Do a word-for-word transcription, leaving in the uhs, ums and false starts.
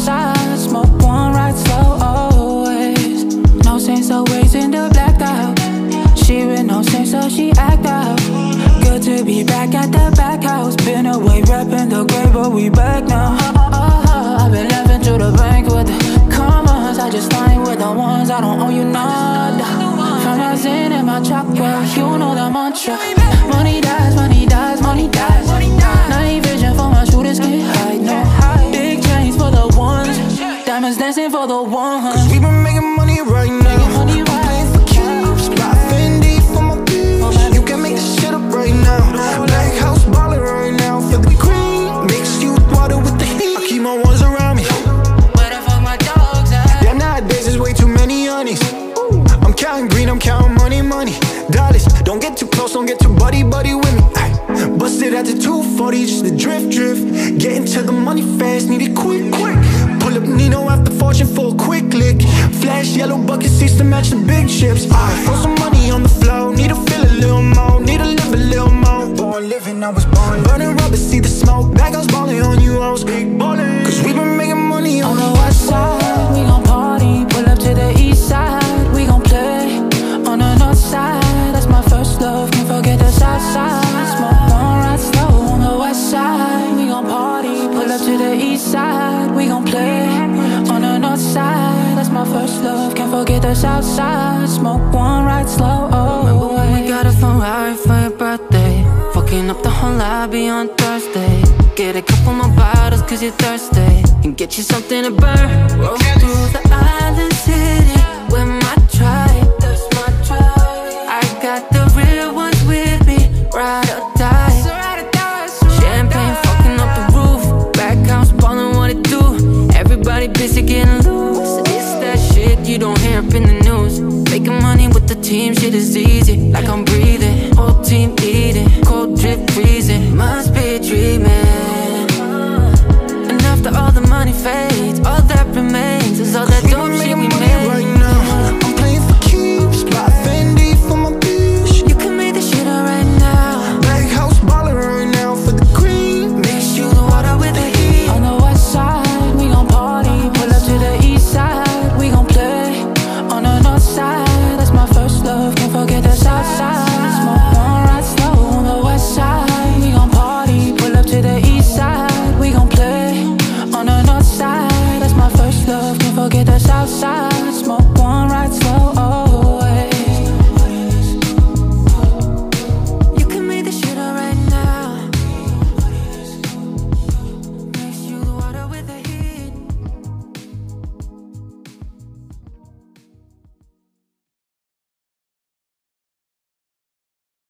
Southside. Smoke one right slow always. No sense always in the blacked out. She with no sense so she act out. Good to be back at the Backhouse. Been away rapping the grave but we back now. uh, I've been laughing to the bank with the commas. I just lying with the ones I don't owe you nada. From my zen and my chakra, you know the mantra. Money dies, money dies, money dies. Night vision for my shooters can't hide, no. Big chains for the ones, diamonds dancing for the ones. Cause we been making money right now. Money right for keeps, buy Fendi for my bitch. You can make this shit up right now. Backhouse Ballin' right now for the queen. Mix you with water with the heat. I keep my ones around me. Where the fuck my dogs at? Yeah, nowadays there's way too many honeys. I'm counting green, I'm counting money, money. Dollars, don't get too close, don't get too buddy, buddy with me. Ay, busted at the two forty, just the drift, drift. Getting to the money fast, need it quick, quick. Pull up Nino after fortune for a quick lick. Flash yellow bucket seats to match the big chips. I throw some money on the floor, need to feel a little more, need to live a little more. Born living, I was born burning rubber, see the smoke. Backhouse Balli'n on you, I was big ballin'. Cause we been making money on, on the west side. We gon' party, pull up to the east side. We gon' play on the north side. That's my first love, can't forget the south side. Smoke one right slow on the west side. We gon' party, pull up to the east side. We gon' play on the north side. That's my first love, can't forget the south side. Smoke one right slow. Oh, remember when we got a Ferrari for your birthday? Fucking up the whole lobby on Thursday. Get a couple more bottles cause you're thirsty, and get you something to burn. Roll through the island city with my tribe. That's my tribe. I got the real ones with me, ride or die. Champagne fucking up the roof. Backhouse Ballin', what it do? Everybody busy getting loose. It's that shit you don't hear up in the news. Making money with the team, shit is easy. Like I'm breathing, whole team eating. Cold drip freezing, must be a dreaming. And after all the money fades, all that remains is all that dope shit we made right now. I'm playing for keeps, buy Fendi for my bitch. You can make this shit up right now. Backhouse Ballin' right now for the queen. Mix you the water with the heat. on the west side, we gon' party, pull up to the east side. We gon' play on the north side. That's my first love, can't forget the south side. Smoke one right slow on the west side. We gon' party, pull up to the east side. We gon' play on the north side. That's my first love, can't forget the south side. Smoke